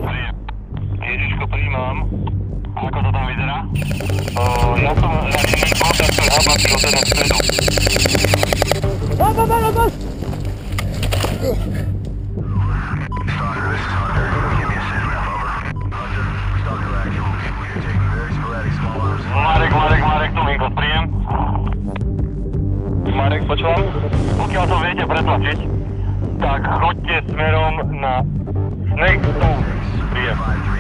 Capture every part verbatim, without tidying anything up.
Ježiško, príjmam. Ako to tam vyzerá? O, ja som radený kontakt pre hablací od jedného stredu. Bas, bas, bas, bas! Marek, Marek, Marek, tu Minko, príjem. Marek, počúvam? Pokiaľ to viete pretlačiť, tak choďte smerom na Snake Stone. Príjem.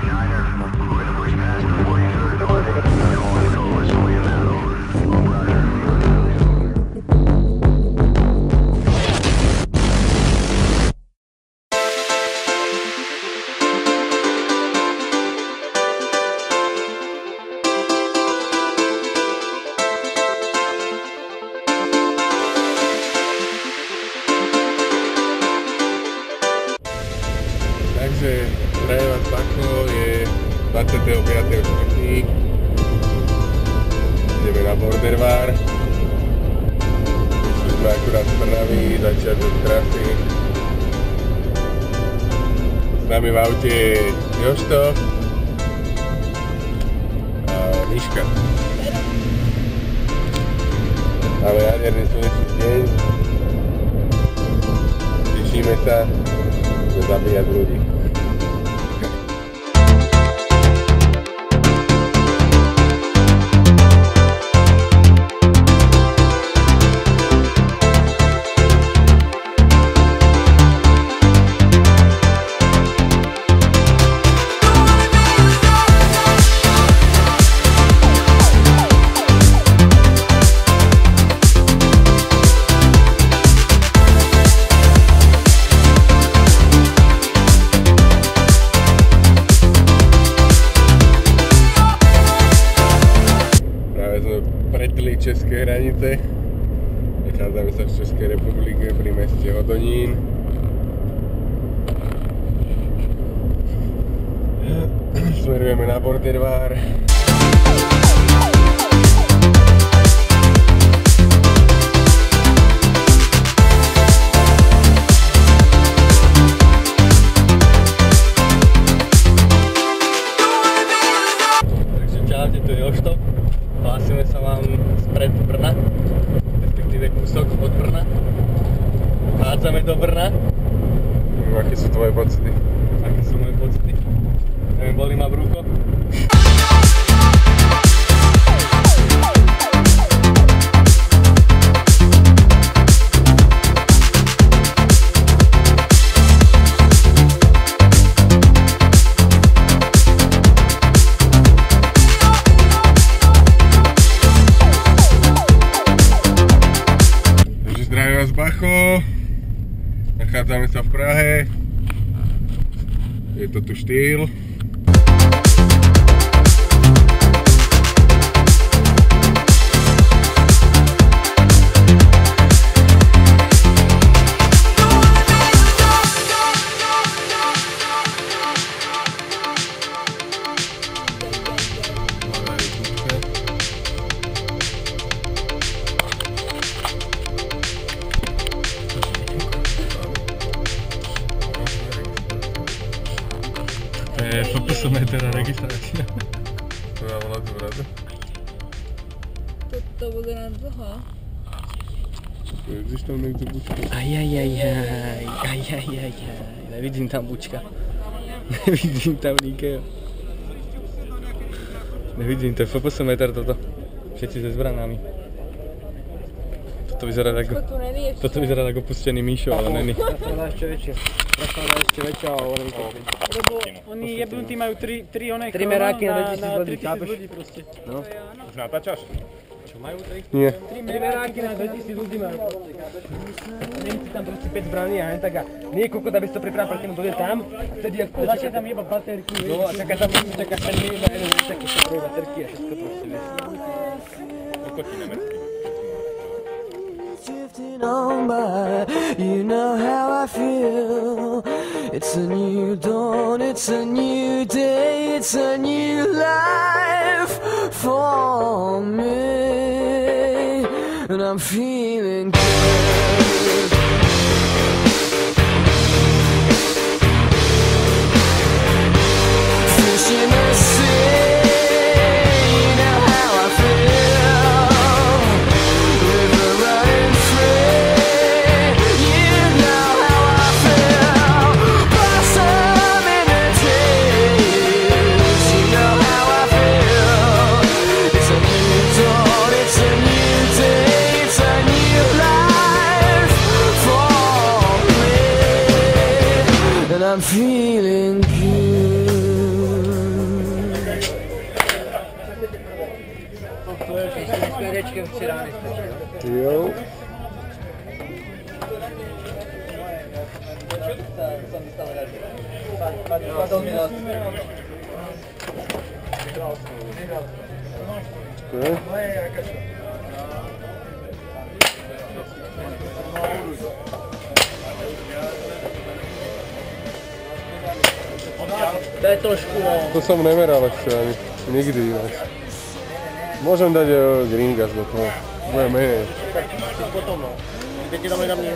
Takže Drajevá Bacho je dvadsiateho piateho štvrtého Ideme na Border Bar. Vyšli sme akurát z Trnavy, začiatok trasy. S nami v aute je Jožto a Miška. Máme nádherný slnečný deň. Tešíme sa, že zabíjať ľudí. Pretli české hranice. Vychádzame sa v Českej republike pri meste Hodonín. Smerujeme na Border Bar. Takže čaute, tu je Jožto. Hlásime sa vám spred Brna, respektíve kúsok od Brna. Vchádzame do Brna. Aké sú tvoje pocity? Aké sú moje pocity? Neviem, bolí ma brúcho. Drajevá Bacho. Nachádzame sa v Prahe. Je to tu štýl. Fotosometer a registrácia. To dá volať do brada? To bude na dlho. Vidíš tam niekde bučka? Ajajajaj, ajajajaj, nevidím tam bučka. Nevidím tam nikého. Nevidím, to je fotosometer toto. Všetci so zbranami. Toto vyzerá ako... Toto vyzerá ako opustený Míšo, ale není. Rastáva ešte väčšia. Rastáva ešte väčšia a ona mi to príde. Lebo oni jebnutí majú tri, tri oné Tri meráky na na dvetisíc ľudí, tri tisíc chápeš? ľudí proste. No. Už natáčaš? Čo majú tri? Nie. Tri meráky na dvetisíc ľudí majú. Nemci tam proste päť zbraní a jen tak a niekoľko, aby si to pripravil, predtým dojde tam. A vtedy ako Začne tam jeba baterky. No a čaká tam, čaká ten na jeden taký šetroj baterky a všetko proste vieš. Okotíme. Drifting on by, you know how I feel. It's a new dawn, it's a new day, it's a new life for me, and I'm feeling good. I'm feeling good. Jo. Ne? To je trošku, no. To som nemeral ešte ani. Nikdy ináč. Môžem dať uh, green gas do toho. Bude menej. Potom, no. Keď ti dáme na mne.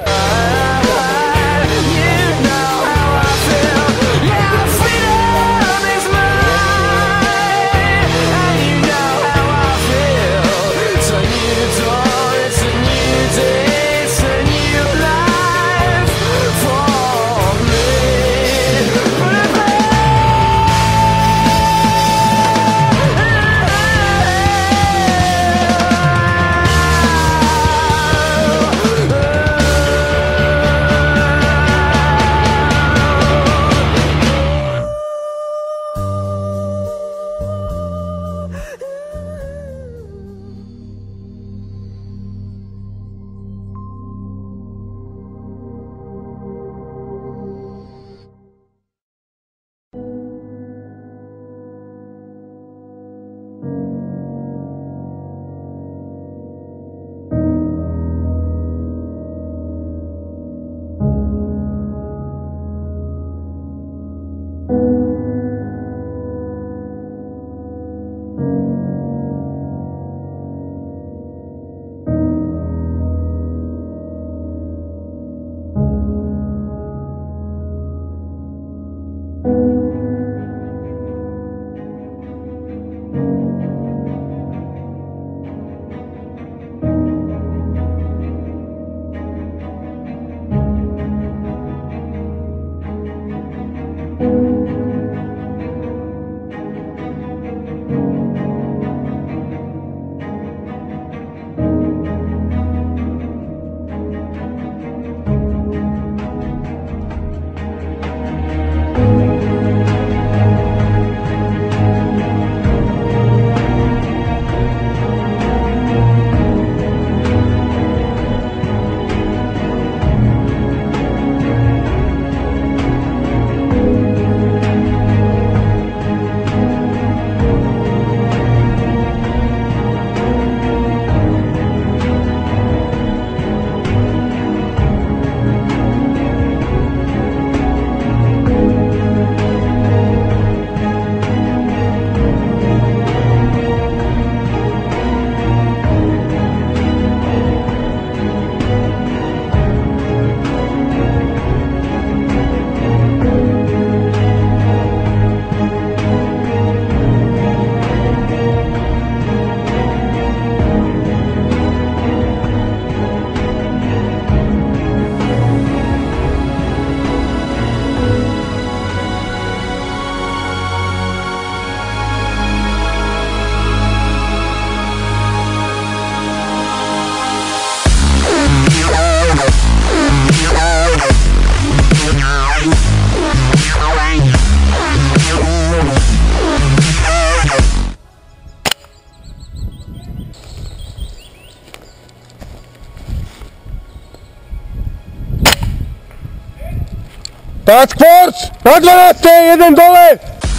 Task Force! Na dvanáste, jeden dole!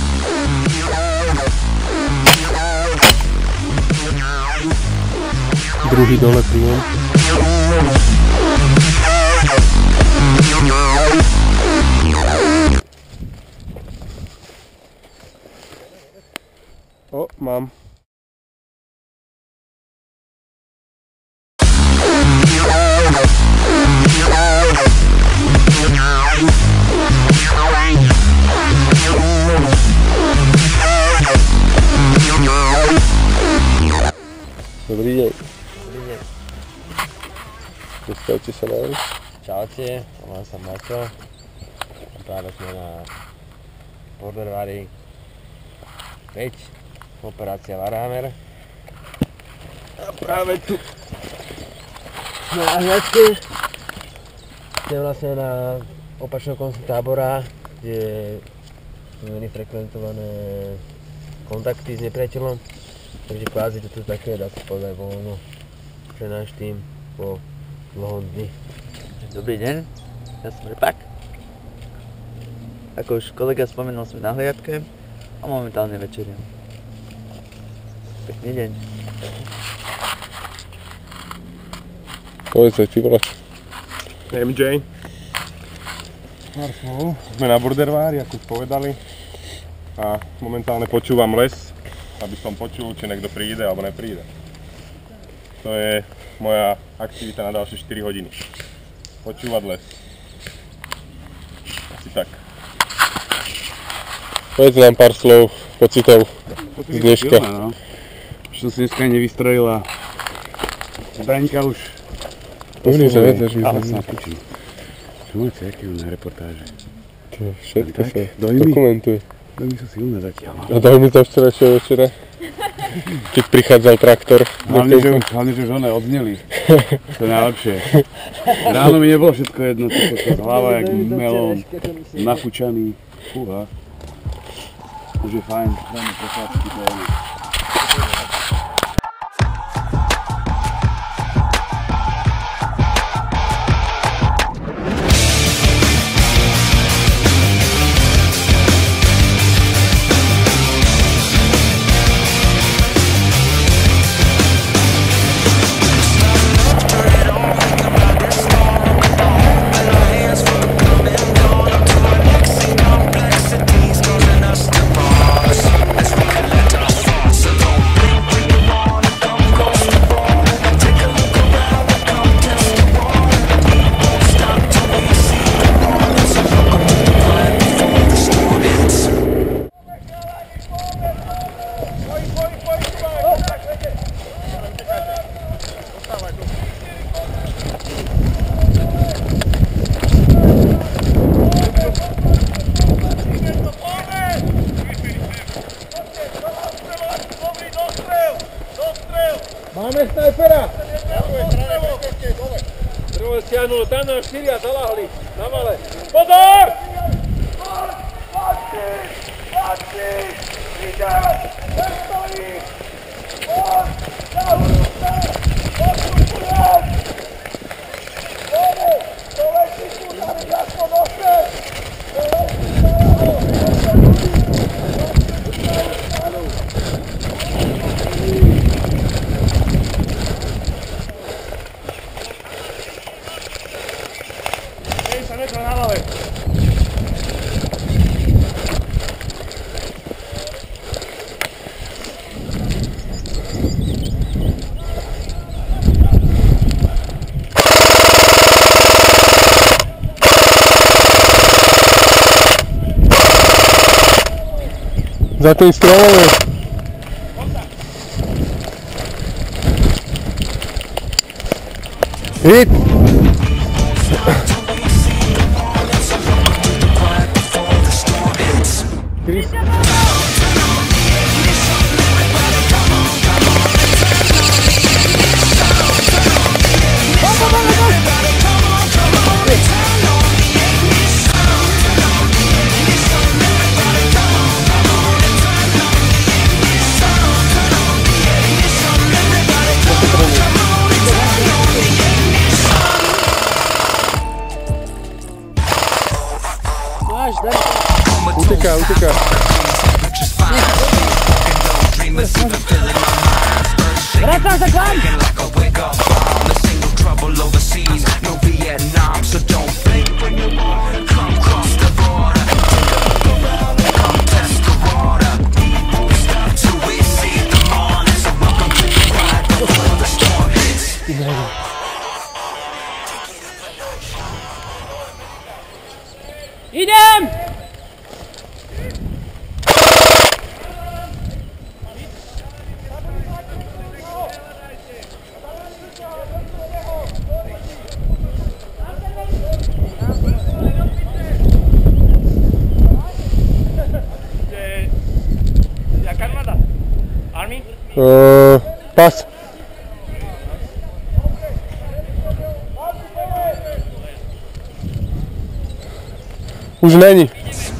Druhý dole príjem. O, mám. Dobrý deň. Dobrý deň. Predstavte sa nám. Čaute, volám sa Maťo. Práve sme na Border Vary päť, operácia Warhammer. A práve tu sme na hľadke. Sme vlastne na opačného koncu tábora, kde sú veľmi frekventované kontakty s nepriateľom. Takže kvázi toto také, dá sa povedať, voľno pre náš tým po dlhom dni. Dobrý deň, ja som Repak. Ako už kolega spomenul, sme na hliadke a momentálne večeriam. Pekný deň. Povedz sa, ty vole. em džej. Sme na Bordervári, ako už povedali. A momentálne počúvam les, aby som počul, či niekto príde alebo nepríde. To je moja aktivita na ďalšie štyri hodiny. Počúvať les. Asi tak. Povedz nám pár slov, pocitov z dneška. No. Čo som si dneska nevystrojila. Braňka už Uhni sa vedľa, že ale sa napočím. Čo máte, aké na reportáže? To všetko sa Dojmy? dokumentuje. Dojmy sú silné zatiaľ. A daj mi to včerajšieho večera, keď prichádzal traktor. Hlavne, že už, hlavne, že už one odzneli. To je najlepšie. Ráno mi nebolo všetko jedno, to hlava jak melón, nafúčaný. Fúha. Už je fajn, dáme posádky, to je. Máme snajpera! Druhé stiahnulo, tam nám štyria zalahli, na male. Pozor! Páči! Páči! Ide! Nestojí! Poď! Zahľúďte! Odsupujem! Dole! Dole si tu dali jasno nože! Dole si stalo! Nože ľudí! Nože tu stalo! Za tým stromom je. Hit! Uteká, uteká. Vracam sa k vám! Idem! Jaká armáda? Army? Uh, pas. Už není.